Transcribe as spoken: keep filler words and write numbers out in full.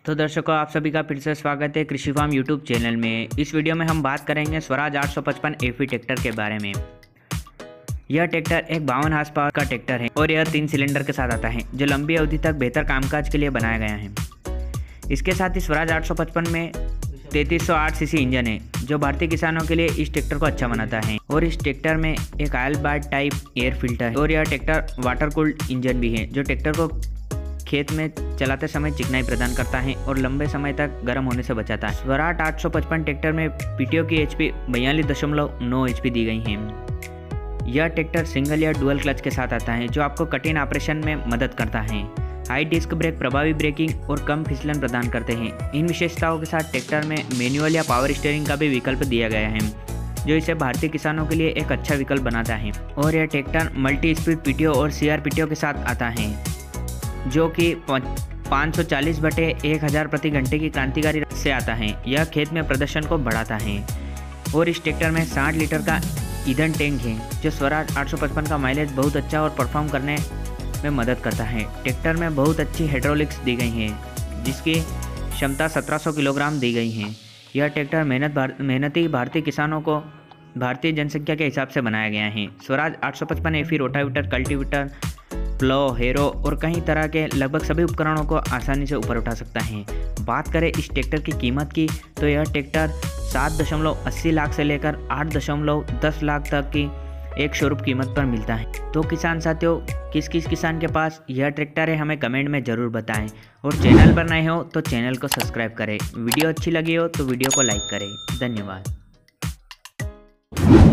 तो दर्शकों, आप सभी का फिर से स्वागत है कृषि फार्म यूट्यूब चैनल में। इस वीडियो में हम बात करेंगे स्वराज आठ सौ पचपन एफी ट्रैक्टर के बारे में। यह ट्रैक्टर एक बावन हार्स पावर का ट्रैक्टर है और यह तीन सिलेंडर के साथ आता है, जो लंबी अवधि तक बेहतर कामकाज के लिए बनाया गया है। इसके साथ ही स्वराज आठ सौ पचपन में तैंतीस सौ आठ सीसी इंजन है, जो भारतीय किसानों के लिए इस ट्रैक्टर को अच्छा बनाता है। और इस ट्रैक्टर में एक oil bath type air filter है और यह ट्रैक्टर वाटर कूल्ड इंजन भी है, जो ट्रैक्टर को खेत में चलाते समय चिकनाई प्रदान करता है और लंबे समय तक गर्म होने से बचाता है। स्वराज आठ सौ पचपन ट्रैक्टर में पीटीओ की एचपी बयालीस दशमलव नौ एचपी दी गई है। यह ट्रैक्टर सिंगल या डुअल क्लच के साथ आता है, जो आपको कठिन ऑपरेशन में मदद करता है। हाई डिस्क ब्रेक, प्रभावी ब्रेकिंग और कम फिसलन प्रदान करते हैं। इन विशेषताओं के साथ ट्रैक्टर में मैनुअल या पावर स्टीयरिंग का भी विकल्प दिया गया है, जो इसे भारतीय किसानों के लिए एक अच्छा विकल्प बनाता है। और यह ट्रैक्टर मल्टी स्पीड पीटीओ और सीआर पीटीओ के साथ आता है, जो कि पाँच सौ चालीस बटे एक हज़ार प्रति घंटे की क्रांतिकारी से आता है। यह खेत में प्रदर्शन को बढ़ाता है। और इस ट्रैक्टर में साठ लीटर का ईंधन टैंक है, जो स्वराज आठ सौ पचपन का माइलेज बहुत अच्छा और परफॉर्म करने में मदद करता है। ट्रैक्टर में बहुत अच्छी हाइड्रोलिक्स दी गई हैं, जिसकी क्षमता सत्रह सौ किलोग्राम दी गई है। यह ट्रैक्टर मेहनत भार, मेहनती भारतीय किसानों को भारतीय जनसंख्या के हिसाब से बनाया गया है। स्वराज आठ सौ पचपन एफी रोटावेटर, कल्टीवेटर, प्लो, हेरो और कई तरह के लगभग सभी उपकरणों को आसानी से ऊपर उठा सकता है। बात करें इस ट्रैक्टर की कीमत की, तो यह ट्रैक्टर सात दशमलव अस्सी लाख से लेकर आठ दशमलव दस लाख तक की एक स्वरूप कीमत पर मिलता है। तो किसान साथियों, किस किस किसान के पास यह ट्रैक्टर है, हमें कमेंट में ज़रूर बताएं। और चैनल पर नए हो तो चैनल को सब्सक्राइब करें। वीडियो अच्छी लगी हो तो वीडियो को लाइक करें। धन्यवाद।